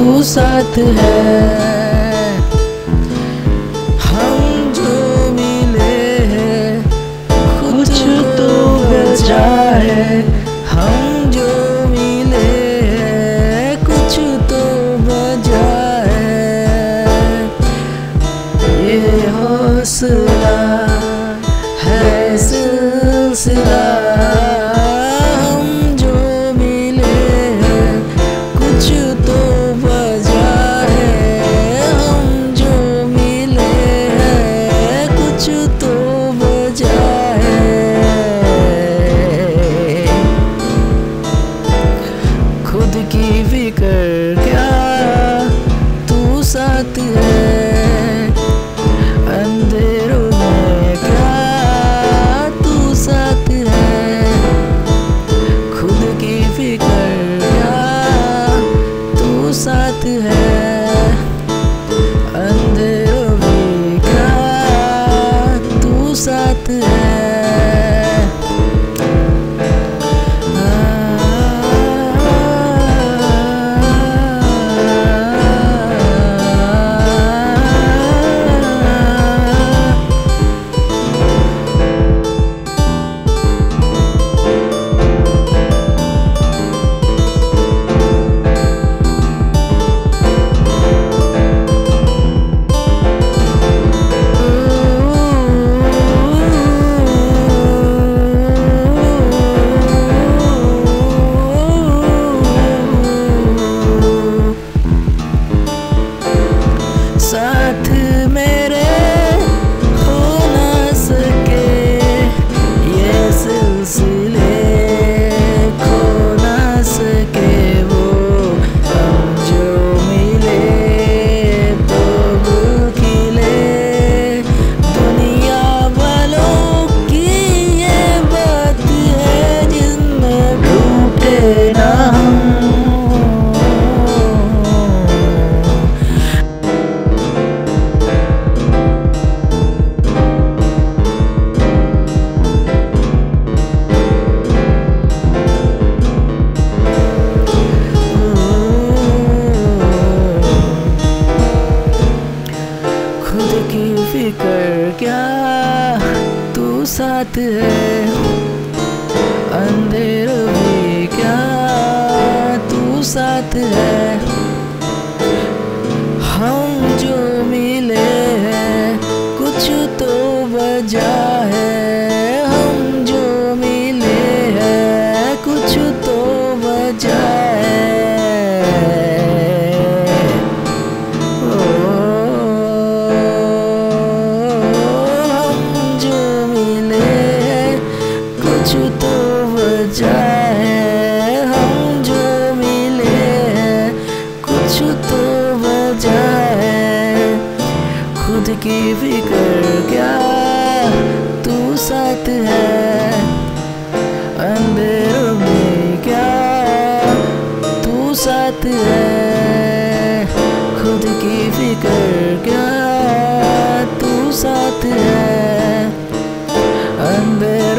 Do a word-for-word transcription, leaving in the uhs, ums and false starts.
तू साथ है। हम जो मिले हैं कुछ तो बचा है। हम जो मिले हैं कुछ तो बचा है। ये हौसला है सिलसिला। हम जो मिले हैं कुछ तो बचा है। हम जो मिले हैं कुछ तो बचा है। खुद की फिक्र क्या तू साथ है। अंधेरों में क्या तू साथ है। खुद की फिक्र क्या तू साथ है। अंधेरों में क्या तू साथ है। साथ मेरे हो ना सके ये सिलसिले खो ना सके वो। हम जो मिले तो खिले दुनिया वालों की ये बात है जिसमें टूटे ना हम। खुद की फिक्र क्या तू साथ है। अंधेरों में क्या तू साथ है। हम जो मिले हैं कुछ तो वजह है। हम जो मिले हैं कुछ तो वजह है। कुछ तो वजह है। हम जो मिले हैं कुछ तो वजह है। खुद की फिक्र क्या तू साथ है। अंधेरों में क्या तू साथ है। खुद की फिक्र क्या तू साथ है। अंधेरों